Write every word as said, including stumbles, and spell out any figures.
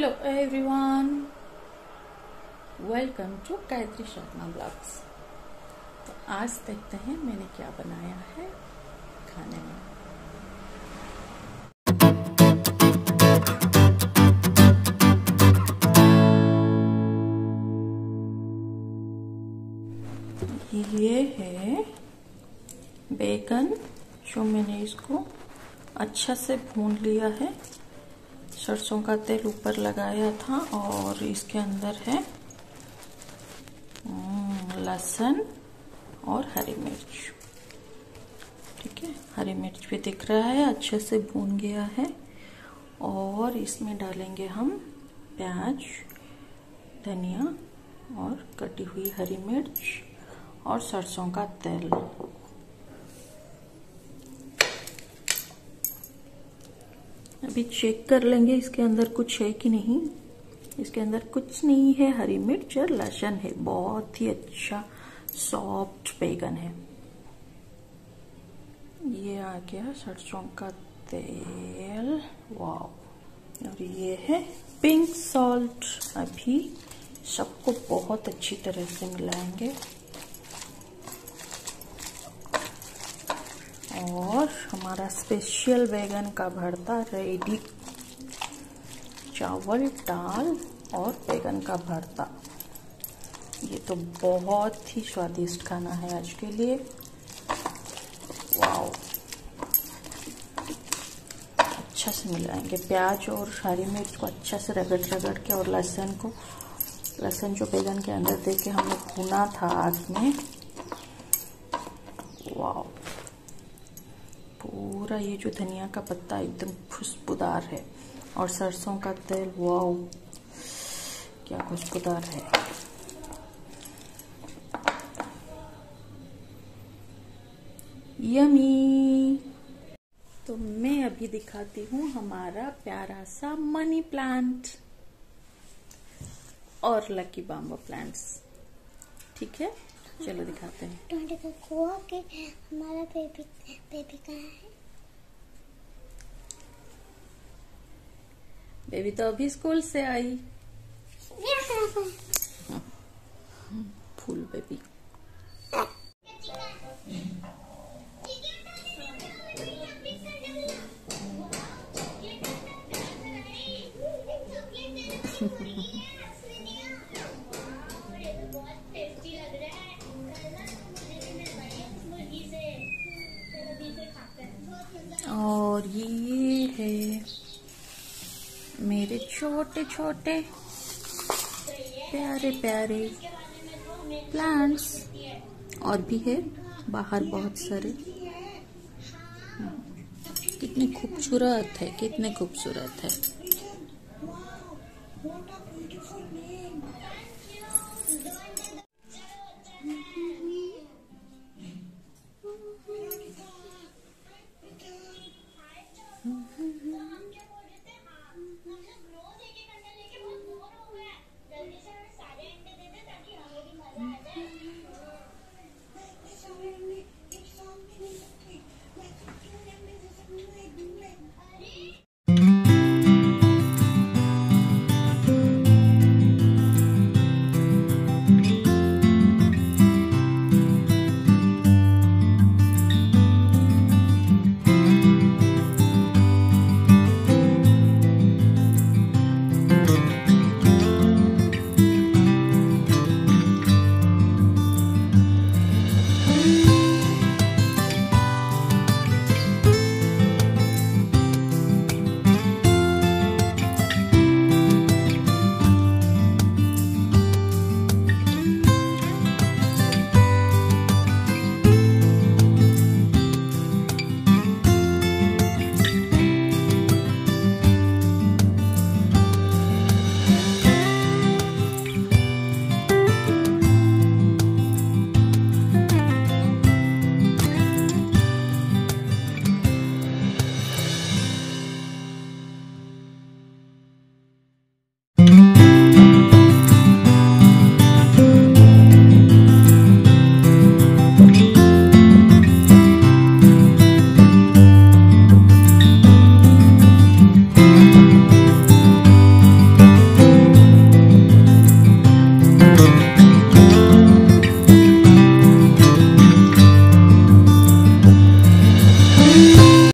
Hello everyone, welcome to Gayatri Sharma blogs. तो आज देखते हैं मैंने क्या बनाया है खाने में। ये है बैगन जो मैंने इसको अच्छा से भून लिया है। सरसों का तेल ऊपर लगाया था और इसके अंदर है लहसुन और हरी मिर्च। ठीक है, हरी मिर्च भी दिख रहा है, अच्छे से भून गया है। और इसमें डालेंगे हम प्याज, धनिया और कटी हुई हरी मिर्च और सरसों का तेल। अभी चेक कर लेंगे इसके अंदर कुछ है कि नहीं। इसके अंदर कुछ नहीं है, हरी मिर्च और लहसुन है। बहुत ही अच्छा सॉफ्ट बैगन है। ये आ गया सरसों का तेल, वाव। और ये है पिंक सॉल्ट। अभी सबको बहुत अच्छी तरह से मिलाएंगे और हमारा स्पेशल बैगन का भरता रेडी। चावल, दाल और बैगन का भरता, ये तो बहुत ही स्वादिष्ट खाना है आज के लिए। वाओ, अच्छा से मिलाएंगे प्याज और हरी मिर्च को अच्छा से रगड़ रगड़ के, और लहसुन को, लहसुन जो बैगन के अंदर दे के हमने भुना था आग में। वाओ, पूरा ये जो धनिया का पत्ता एकदम खुशबूदार है और सरसों का तेल, वाओ क्या खुशबूदार है। यमी। तो मैं अभी दिखाती हूँ हमारा प्यारा सा मनी प्लांट और लकी बाम्बो प्लांट्स। ठीक है, चलो दिखाते हैं। कि हमारा बेबी बेबी कहाँ है? बेबी तो अभी स्कूल से आई। Full baby. और ये है मेरे छोटे छोटे प्यारे प्यारे प्लांट्स। और भी है बाहर बहुत सारे। कितने खूबसूरत है, कितने खूबसूरत है।